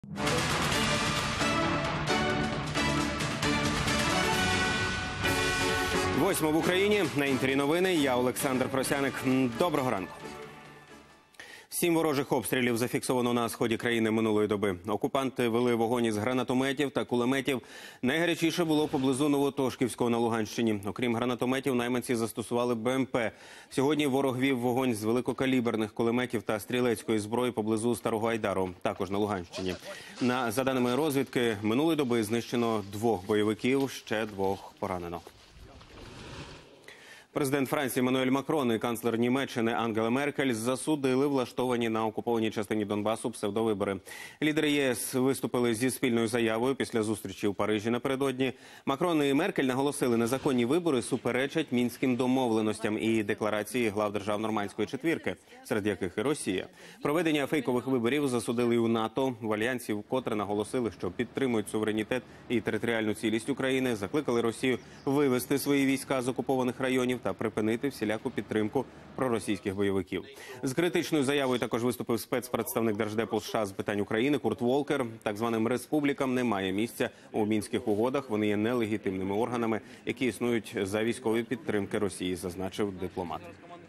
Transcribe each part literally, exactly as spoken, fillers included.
Восьмо в Україні. На інтері новини. Я Олександр Просяник. Доброго ранку. Сім ворожих обстрілів зафіксовано на сході країни минулої доби. Окупанти вели вогонь із гранатометів та кулеметів. Найгарячіше було поблизу Новотошківського на Луганщині. Окрім гранатометів, найманці застосували Б М Пе. Сьогодні ворог вів вогонь з великокаліберних кулеметів та стрілецької зброї поблизу Старого Айдару, також на Луганщині. На, за даними розвідки, минулої доби знищено двох бойовиків, ще двох поранено. Президент Франції Еммануель Макрон і канцлер Німеччини Ангела Меркель засудили влаштовані на окупованій частині Донбасу псевдовибори. Лідери Є С виступили зі спільною заявою після зустрічі у Парижі напередодні. Макрон і Меркель наголосили, незаконні вибори суперечать мінським домовленостям і декларації глав держав Нормандської четвірки, серед яких і Росія. Проведення фейкових виборів засудили і у НАТО. В альянсі вкотре наголосили, що підтримують суверенітет і територіальну цілість України, закликали Росію вивести свої війська з окупованих районів та припинити всіляку підтримку проросійських бойовиків. З критичною заявою також виступив спецпредставник Держдепу США з питань України Курт Волкер. Так званим республікам немає місця у Мінських угодах. Вони є нелегітимними органами, які існують за військової підтримки Росії, зазначив дипломат.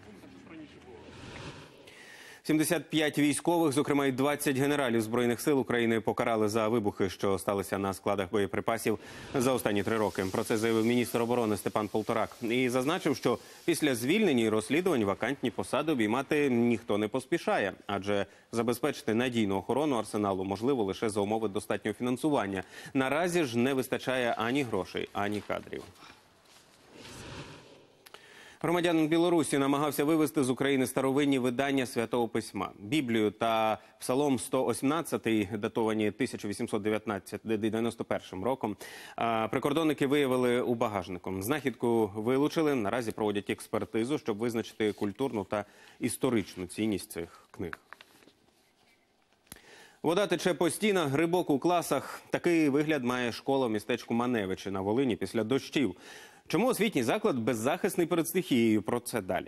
сімдесят п'ять військових, зокрема й двадцять генералів Збройних сил України покарали за вибухи, що сталися на складах боєприпасів за останні три роки. Про це заявив міністр оборони Степан Полторак. І зазначив, що після звільнення і розслідувань вакантні посади обіймати ніхто не поспішає. Адже забезпечити надійну охорону арсеналу можливо лише за умови достатнього фінансування. Наразі ж не вистачає ані грошей, ані кадрів. Громадянин Білорусі намагався вивезти з України старовинні видання Святого Письма. Біблію та Псалом сто вісімнадцятий, датовані тисяча вісімсот дев'яносто першим роком, прикордонники виявили у багажнику. Знахідку вилучили, наразі проводять експертизу, щоб визначити культурну та історичну цінність цих книг. Вода тече по стінах, грибок у класах. Такий вигляд має школа в містечку Маневичі на Волині після дощів. Чому освітній заклад беззахисний перед стихією? Про це далі.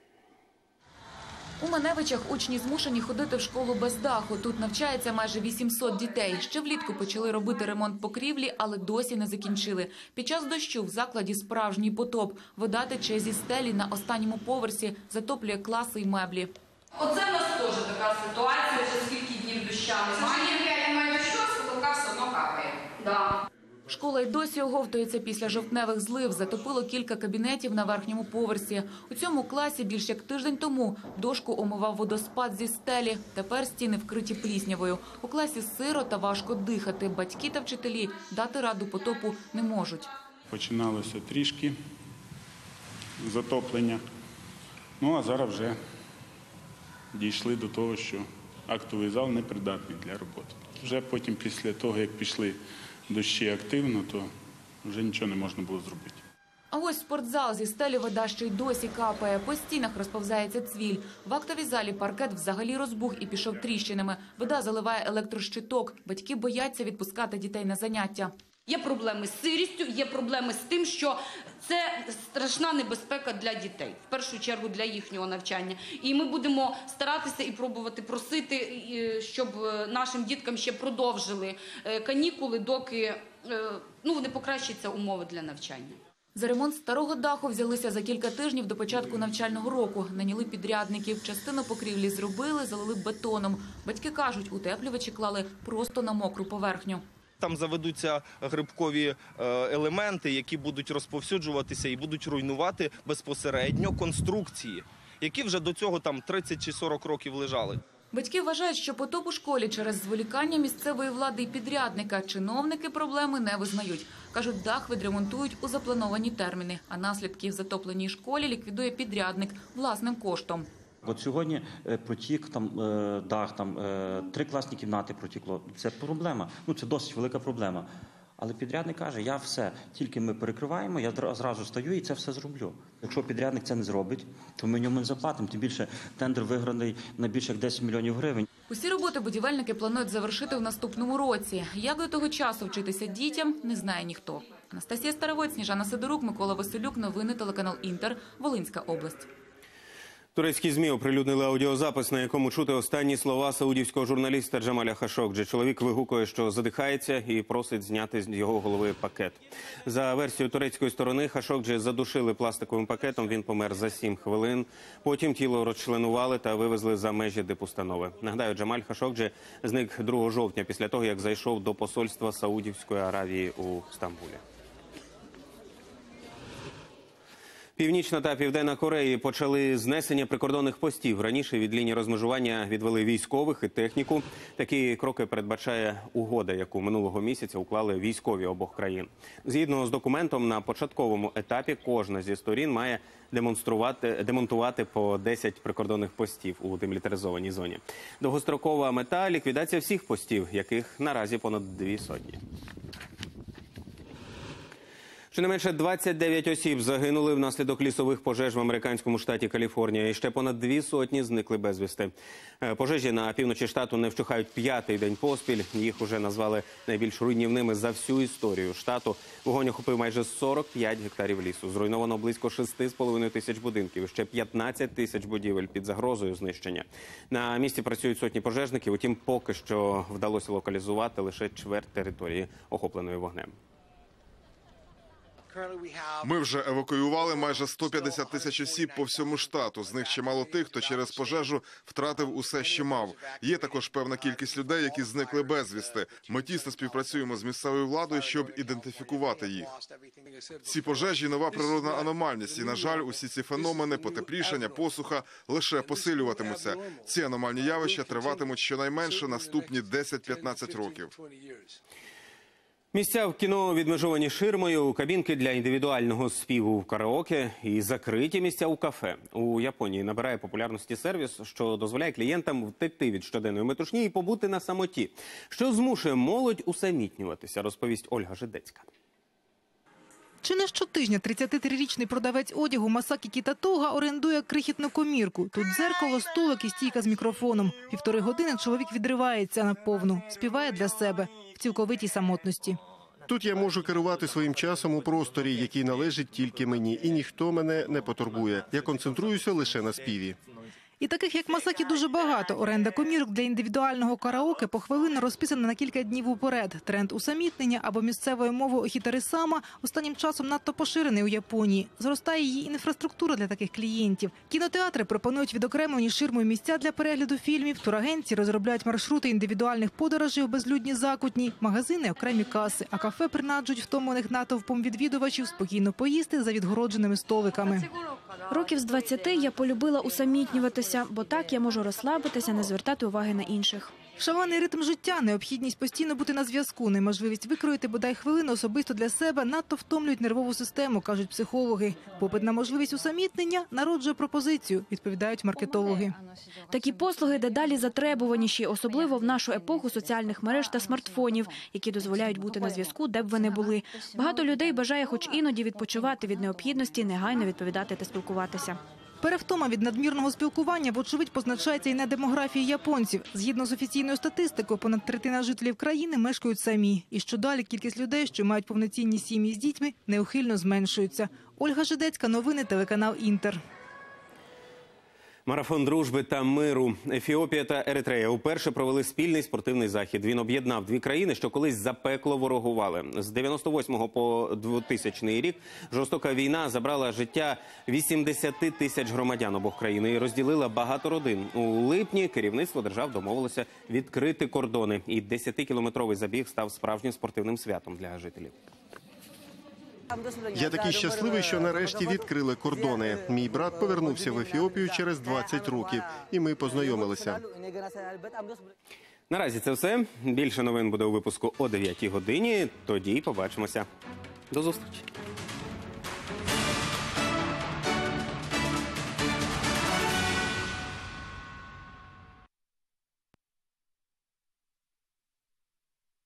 У Маневичах учні змушені ходити в школу без даху. Тут навчається майже вісімсот дітей. Ще влітку почали робити ремонт покрівлі, але досі не закінчили. Під час дощу в закладі справжній потоп. Вода тече зі стелі на останньому поверсі, затоплює класи й меблі. Оце в нас теж така ситуація, вже скільки днів доща немає. Немає дощу, з потолка все одно капає. Да. Школа й досі оговтується після жовтневих злив. Затопило кілька кабінетів на верхньому поверсі. У цьому класі більш як тиждень тому дошку омивав водоспад зі стелі. Тепер стіни вкриті пліснявою. У класі сиро та важко дихати. Батьки та вчителі дати раду потопу не можуть. Починалося трішки затоплення. Ну, а зараз вже дійшли до того, що актовий зал непридатний для роботи. Вже потім, після того, як пішли дощі активно, то вже нічого не можна було зробити. А ось спортзал, зі стелі вода ще й досі капає. По стінах розповзається цвіль. В актовій залі паркет взагалі розбух і пішов тріщинами. Вода заливає електрощиток. Батьки бояться відпускати дітей на заняття. Є проблеми з сирістю, є проблеми з тим, що це страшна небезпека для дітей, в першу чергу для їхнього навчання. І ми будемо старатися і пробувати просити, щоб нашим діткам ще продовжили канікули, доки ну, не покращаться умови для навчання. За ремонт старого даху взялися за кілька тижнів до початку навчального року. Наняли підрядників. Частину покрівлі зробили, залили бетоном. Батьки кажуть, утеплювачі клали просто на мокру поверхню. Там заведуться грибкові елементи, які будуть розповсюджуватися і будуть руйнувати безпосередньо конструкції, які вже до цього там тридцять чи сорок років лежали. Батьки вважають, що потоп у школі через зволікання місцевої влади і підрядника. Чиновники проблеми не визнають. Кажуть, дах відремонтують у заплановані терміни, а наслідки в затопленій школі ліквідує підрядник власним коштом. От сьогодні протік, там, дах, там, три класні кімнати протікло. Це проблема, ну це досить велика проблема. Але підрядник каже, я все, тільки ми перекриваємо, я зразу стаю і це все зроблю. Якщо підрядник це не зробить, то ми ньому не заплатимо. Тим більше тендер виграний на більше як десять мільйонів гривень. Усі роботи будівельники планують завершити в наступному році. Як до того часу вчитися дітям, не знає ніхто. Анастасія Старовойт, Сніжана Сидорук, Микола Василюк. Новини телеканал Інтер. Волинська область. Турецькі ЗМІ оприлюднили аудіозапис, на якому чути останні слова саудівського журналіста Джамаля Хашогджі. Чоловік вигукує, що задихається, і просить зняти з його голови пакет. За версією турецької сторони, Хашогджі задушили пластиковим пакетом, він помер за сім хвилин. Потім тіло розчленували та вивезли за межі дипустанови. Нагадаю, Джамаль Хашогджі зник другого жовтня після того, як зайшов до посольства Саудівської Аравії у Стамбулі. Північна та Південна Кореї почали знесення прикордонних постів. Раніше від лінії розмежування відвели військових і техніку. Такі кроки передбачає угода, яку минулого місяця уклали військові обох країн. Згідно з документом, на початковому етапі кожна зі сторін має демонструвати, демонтувати по десять прикордонних постів у демілітаризованій зоні. Довгострокова мета – ліквідація всіх постів, яких наразі понад дві сотні. Щонайменше двадцять дев'ять осіб загинули внаслідок лісових пожеж в американському штаті Каліфорнія. І ще понад дві сотні зникли безвісти. Пожежі на півночі штату не вщухають п'ятий день поспіль. Їх уже назвали найбільш руйнівними за всю історію штату. Вогонь охопив майже сорок п'ять гектарів лісу. Зруйновано близько шести з половиною тисяч будинків. Ще п'ятнадцять тисяч будівель під загрозою знищення. На місці працюють сотні пожежників. Утім, поки що вдалося локалізувати лише чверть території, охопленої вогнем. Ми вже евакуювали майже сто п'ятдесят тисяч осіб по всьому штату. З них чимало тих, хто через пожежу втратив усе, що мав. Є також певна кількість людей, які зникли безвісти. Ми тісно співпрацюємо з місцевою владою, щоб ідентифікувати їх. Ці пожежі – нова природна аномальність. І, на жаль, усі ці феномени, потеплішання, посуха лише посилюватимуться. Ці аномальні явища триватимуть щонайменше наступні десять-п'ятнадцять років. Місця в кіно відмежовані ширмою, кабінки для індивідуального співу в караоке і закриті місця у кафе. У Японії набирає популярності сервіс, що дозволяє клієнтам втекти від щоденної метушні і побути на самоті. Що змушує молодь усамітнюватися, розповість Ольга Жидецька. Чи не щотижня тридцятитрирічний продавець одягу Масакі Кітатога орендує крихітну комірку. Тут дзеркало, столик і стійка з мікрофоном. Півтори години чоловік відривається наповну, співає для себе в цілковитій самотності. Тут я можу керувати своїм часом у просторі, який належить тільки мені, і ніхто мене не потурбує. Я концентруюся лише на співі. І таких, як Масакі, дуже багато. Оренда комірок для індивідуального караоке похвилинно розписана на кілька днів уперед. Тренд усамітнення або місцевою мовою охітарисама останнім часом надто поширений у Японії. Зростає її інфраструктура для таких клієнтів. Кінотеатри пропонують відокремлені ширмою місця для перегляду фільмів, турагенції розробляють маршрути індивідуальних подорожей у безлюдні закутні, магазини – окремі каси, а кафе принаджують втомлених натовпом відвідувачів спокійно поїсти за відгородженими столиками. Років з двадцяти я полюбила усамітнюватися, бо так я можу розслабитися, не звертати уваги на інших. Шалений ритм життя, необхідність постійно бути на зв'язку, неможливість викроїти бодай хвилину особисто для себе надто втомлюють нервову систему, кажуть психологи. Попит на можливість усамітнення народжує пропозицію, відповідають маркетологи. Такі послуги дедалі затребуваніші, особливо в нашу епоху соціальних мереж та смартфонів, які дозволяють бути на зв'язку, де б ви не були. Багато людей бажає хоч іноді відпочивати від необхідності, негайно відповідати та спілкуватися. Перевтома від надмірного спілкування, вочевидь, позначається і на демографії японців. Згідно з офіційною статистикою, понад третина жителів країни мешкають самі. І що далі кількість людей, що мають повноцінні сім'ї з дітьми, неухильно зменшується. Ольга Жидецька, новини, телеканал «Інтер». Марафон дружби та миру. Ефіопія та Еритрея уперше провели спільний спортивний захід. Він об'єднав дві країни, що колись запекло ворогували. З дев'яносто восьмого по двохтисячний рік жорстока війна забрала життя вісімдесят тисяч громадян обох країн і розділила багато родин. У липні керівництво держав домовилося відкрити кордони. І десятикілометровий забіг став справжнім спортивним святом для жителів. Я такий щасливий, що нарешті відкрили кордони. Мій брат повернувся в Ефіопію через двадцять років, і ми познайомилися. Наразі це все. Більше новин буде у випуску о дев'ятій годині. Тоді побачимося. До зустрічі.